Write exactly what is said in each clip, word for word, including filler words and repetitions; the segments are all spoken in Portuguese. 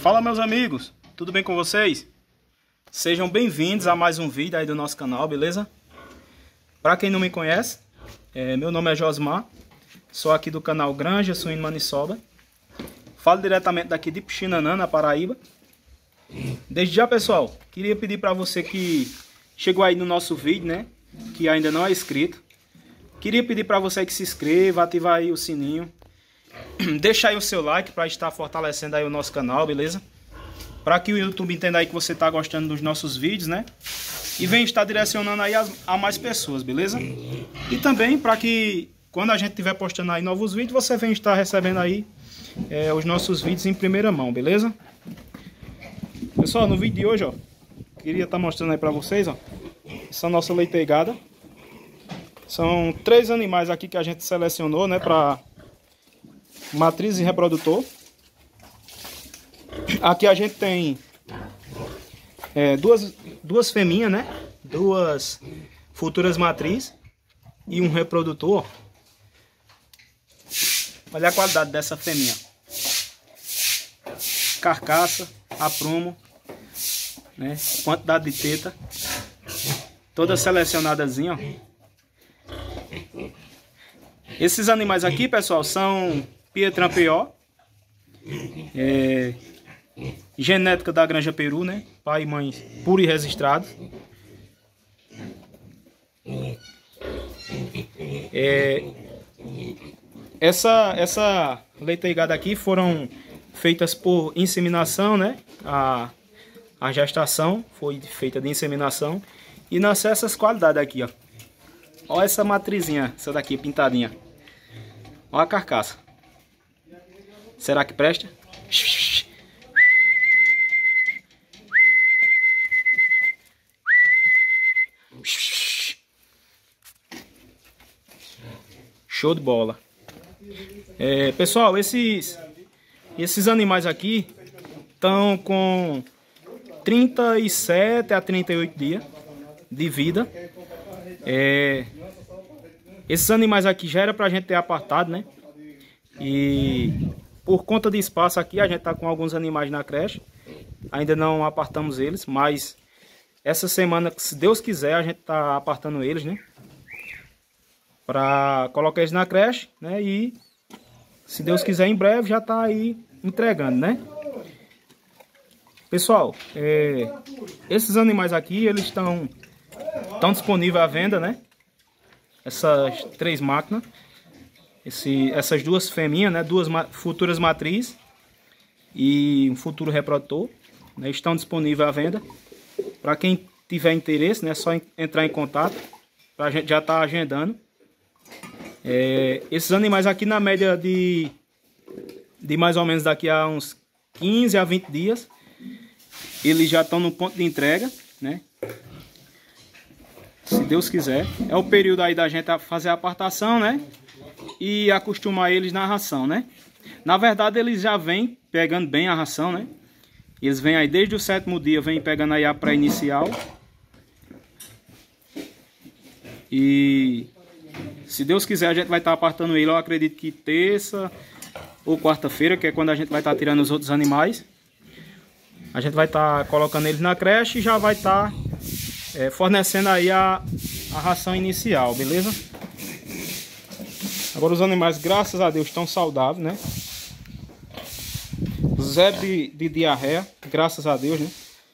Fala, meus amigos, tudo bem com vocês? Sejam bem-vindos a mais um vídeo aí do nosso canal, beleza? Para quem não me conhece, é, meu nome é Josmar, sou aqui do canal Granja Suíno Maniçoba. Falo diretamente daqui de Puxinanã, na Paraíba. Desde já, pessoal, queria pedir para você que chegou aí no nosso vídeo, né, que ainda não é inscrito, queria pedir para você que se inscreva, ativar aí o sininho, deixa aí o seu like para estar fortalecendo aí o nosso canal, beleza? Para que o YouTube entenda aí que você está gostando dos nossos vídeos, né? E venha estar direcionando aí a, a mais pessoas, beleza? E também para que quando a gente estiver postando aí novos vídeos, você venha estar recebendo aí é, os nossos vídeos em primeira mão, beleza? Pessoal, no vídeo de hoje, ó, queria estar mostrando aí para vocês, ó, essa nossa leiteigada. São três animais aqui que a gente selecionou, né, para matriz e reprodutor. Aqui a gente tem é, duas, duas fêmeas, né? Duas futuras matrizes e um reprodutor. Olha a qualidade dessa fêmea. Carcaça, aprumo, né? Quantidade de teta. Toda selecionadazinha, ó. Esses animais aqui, pessoal, são Pietran P O, é, genética da Granja Peru, né? Pai e mãe puro e registrado. É, essa, essa leiteigada aqui foram feitas por inseminação, né? A, a gestação foi feita de inseminação e nasceu essas qualidades aqui, ó. Olha essa matrizinha, essa daqui pintadinha. Olha a carcaça. Será que presta? Show de bola. É, pessoal, esses, esses animais aqui estão com trinta e sete a trinta e oito dias de vida. É, esses animais aqui já era pra gente ter apartado, né? E por conta de espaço aqui, a gente tá com alguns animais na creche. Ainda não apartamos eles, mas essa semana, se Deus quiser, a gente tá apartando eles, né? Pra colocar eles na creche, né? E se Deus quiser, em breve já tá aí entregando, né? Pessoal, é, esses animais aqui, eles estão estão disponíveis à venda, né? Essas três máquinas. Esse, essas duas fêmeas, né, duas ma futuras matrizes e um futuro reprodutor, né, estão disponíveis à venda. Para quem tiver interesse, né, é só entrar em contato, para a gente já estar tá agendando. É, esses animais aqui na média de, de mais ou menos daqui a uns quinze a vinte dias, eles já estão no ponto de entrega, né? Se Deus quiser. É o período aí da gente fazer a apartação, né? E acostumar eles na ração, né? Na verdade, eles já vêm pegando bem a ração, né? Eles vêm aí desde o sétimo dia, vêm pegando aí a pré-inicial. E se Deus quiser, a gente vai estar apartando ele, eu acredito que terça ou quarta-feira, que é quando a gente vai estar tirando os outros animais. A gente vai estar colocando eles na creche e já vai estar é, fornecendo aí a, a ração inicial, beleza? Agora os animais, graças a Deus, estão saudáveis, né? Zero de, de diarreia, graças a Deus, né?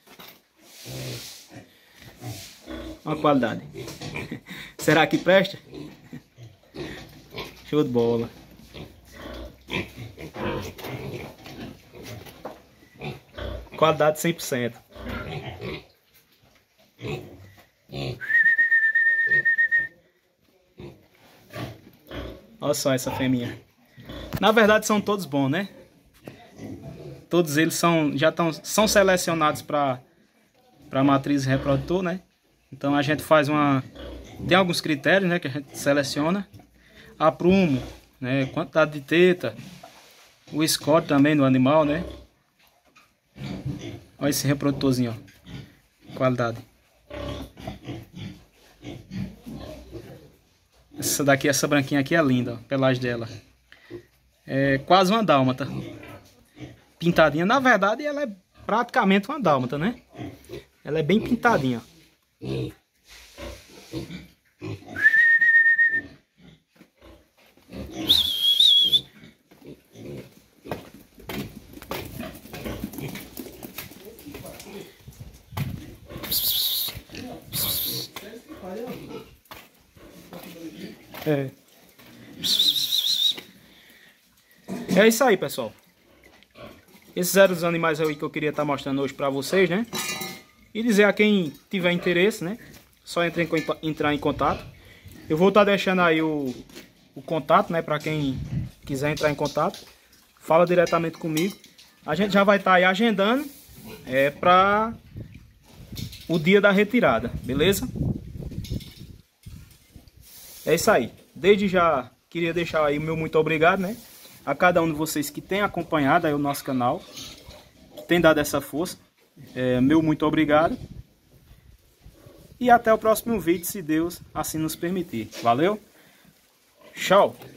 Olha a qualidade. Será que presta? Show de bola. Qualidade cem por cento. Olha só essa fêmea. Na verdade são todos bons, né? Todos eles são, já estão, são selecionados para para matriz e reprodutor, né? Então a gente faz uma... Tem alguns critérios, né, que a gente seleciona. Aprumo, né? Quantidade de teta. O score também do animal, né? Olha esse reprodutorzinho, ó. Qualidade. Essa daqui, essa branquinha aqui é linda, ó, a pelagem dela. É quase uma dálmata. pintadinha. Na verdade, ela é praticamente uma dálmata, né? Ela é bem pintadinha. É. É isso aí, pessoal. Esses eram os animais aí que eu queria estar mostrando hoje para vocês, né? E dizer a quem tiver interesse, né? Só entre em, entrar em contato. Eu vou estar deixando aí o, o contato, né? Para quem quiser entrar em contato. Fala diretamente comigo. A gente já vai estar aí agendando é, para o dia da retirada, beleza? É isso aí. Desde já queria deixar aí o meu muito obrigado, né? A cada um de vocês que tem acompanhado aí o nosso canal, que tem dado essa força. É, meu muito obrigado. E até o próximo vídeo, se Deus assim nos permitir. Valeu? Tchau!